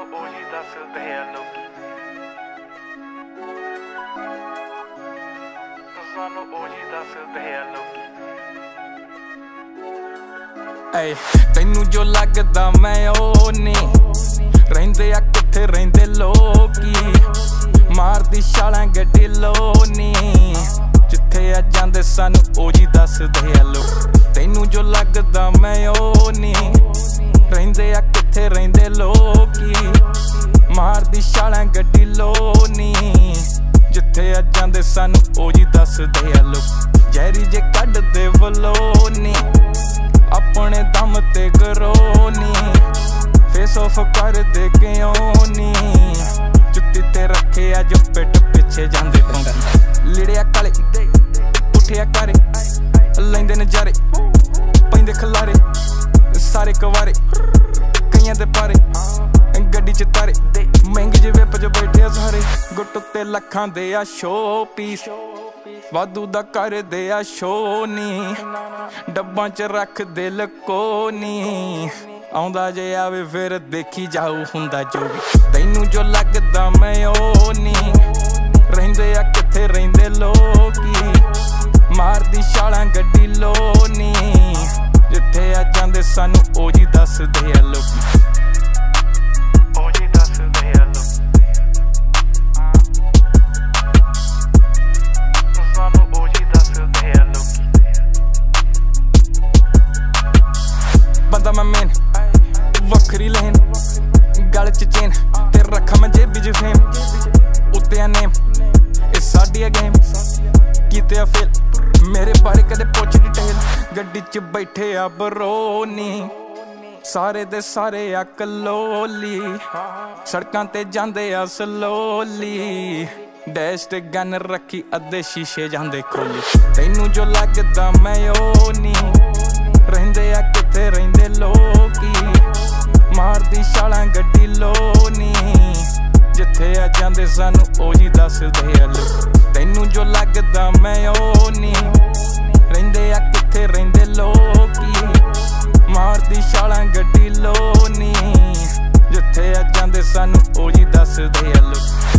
ਉਹੀ ਦੱਸਦੇ ਆ ਲੋਕੀ, ਸਾਨੂੰ ਉਹੀ ਦੱਸਦੇ ਆ ਲੋਕੀ। ਏ ਤੈਨੂੰ ਜੋ ਲੱਗਦਾ ਮੈਂ ਉਹ ਨਹੀਂ, ਰਹਿੰਦੇ ਆ ਕਿੱਥੇ ਰਹਿੰਦੇ ਲੋਕੀ, ਮਾਰਦੀ ਛਾਲਾਂ ਗੱਡੀ ਲੋਨੀ, ਜਿੱਥੇ ਆ ਜਾਂਦੇ ਸਾਨੂੰ ਉਹੀ ਦੱਸਦੇ ਆ ਲੋਕ। ਤੈਨੂੰ ਜੋ ਲੱਗਦਾ ਮੈਂ ਉਹ ਨਹੀਂ, ਰਹਿੰਦੇ ਆ ਕਿੱਥੇ ਰਹਿੰਦੇ ਲੋਕੀ, ਮਾਰਦੀ ਛਾਲਾਂ ਗੱਡੀ ਲੋਨੀ, ਜਿੱਥੇ ਆ ਜਾਂਦੇ ਸਾਨੂੰ ਉਹੀ ਦੱਸਦੇ ਆ ਲੋਕ। ਜ਼ਹਿਰੀ ਜੇ ਕੱਢਦੇ ਵਲੋਨੀ, ਆਪਣੇ ਦਮ ਤੇ ਗਰੋਨੀ, ਫੇਸ ਆਫ ਕਰਦੇ ਕਿਉਂ ਨੀ, ਜੁੱਤੀ ਤੇ ਰੱਖਿਆ ਜੋ ਪਿੱਠ ਪਿੱਛੇ ਜਾਂਦੇ ਭੌਂਕੀ। ਲਿੜਿਆ ਕਾਲੇ ਉੱਠਿਆ ਘਰੇ, ਲੈਂਦੇ ਨਜ਼ਾਰੇ ਪੈਂਦੇ ਖਲਾਰੇ, ਸਾਰੇ ਕਵਾਰੇ ਕਈਆਂ ਦੇ ਪਾਰੇ, ਗੱਡੀ ਚ ਤਾਰੇ ਮਹਿੰਗੀ ਜਿਹੇ ਵਿਪ ਚ ਬੈਠੇ ਆ ਸਾਰੇ, ਗੁੱਟ ਉੱਤੇ ਲੱਖਾਂ ਦੇ ਆ ਸ਼ੋ ਪੀਸ, ਵਾਧੂ ਦਾ ਕਰਦੇ ਆ ਸ਼ੋ ਨੀ, ਡੱਬਾਂ ਚ ਰੱਖਦੇ ਲਕੋ ਨੀ, ਆਉਂਦਾ ਜੇ ਆਵੇ ਫਿਰ ਦੇਖੀ ਜਾਊ ਹੁੰਦਾ ਜੋ ਵੀ। ਤੈਨੂੰ ਜੋ ਲੱਗਦਾ ਮੈਂ ਉਹ ਨਹੀਂ, ਰਹਿੰਦੇ ਆ ਕਿੱਥੇ ਰਹਿੰਦੇ ਲੋਕੀ, ਮਾਰਦੀ ਛਾਲਾਂ ਗੱਡੀ ਲੋਨੀ, ਜਿੱਥੇ ਆ ਜਾਂਦੇ ਸਾਨੂੰ ਉਹੀ ਦੱਸਦੇ ਆ ਲੋਕੀ। ਉਹੀ ਦੱਸਦੇ ਆ ਲੋਕੀ, ਸਾਨੂੰ ਉਹੀ ਦੱਸਦੇ ਆ ਲੋਕੀ। ਬੰਦਾ ਮੈਂ ਮੇਨ ਵੱਖਰੀ ਲਹਿਨ, ਗਲ ਚ ਚੇਨ ਤੇ ਰੱਖਾਂ ਮੈਂ ਜੇਬੀ ਚ ਫੇਮ, ਉੱਤੇ ਆ ਨੇਮ ਇਹ ਸਾਡੀ ਆ ਗੇਮ, ਕੀਤੇ ਆ ਫੇਲ ਮੇਰੇ ਬਾਰੇ ਕਦੇ ਪੁੱਛ ਡਿਟੇਲ, ਗੱਡੀ ਚ ਬੈਠੇ ਆ ਬਰੋਨੀ, ਸਾਰੇ ਦੇ ਸਾਰੇ ਆ ਕਲੋਲੀ, ਸੜਕਾਂ ਤੇ ਜਾਂਦੇ ਆ ਸਲੋਲੀ, ਡੈਸ਼ ਤੇ ਗਨ ਰੱਖੀ ਅੱਧੇ ਸ਼ੀਸ਼ੇ ਜਾਂਦੇ ਖੋਲੀ। ਤੈਨੂੰ ਜੋ ਲੱਗਦਾ ਮੈਂ ਉਹ ਨਹੀਂ, ਰਹਿੰਦੇ ਆ ਕਿੱਥੇ ਰਹਿੰਦੇ ਲੋਕੀ, ਮਾਰਦੀ ਛਾਲਾਂ ਗੱਡੀ ਲੋਨੀ, ਜਿੱਥੇ ਆ ਜਾਂਦੇ ਸਾਨੂੰ ਉਹੀ ਦੱਸਦੇ ਆ ਲੋਕ। ਤੈਨੂੰ ਜੋ ਲੱਗਦਾ ਮੈਂ ਉਹ ਨਹੀਂ, ਰਹਿੰਦੇ ਆ ਕਿੱਥੇ ਰਹਿੰਦੇ ਲੋਕੀ, ਮਾਰਦੀ ਛਾਲਾਂ ਗੱਡੀ ਲੋਨੀ, ਜਿੱਥੇ ਆ ਜਾਂਦੇ ਸਾਨੂੰ ਉਹੀ ਦੱਸਦੇ ਆ ਲੋਕ।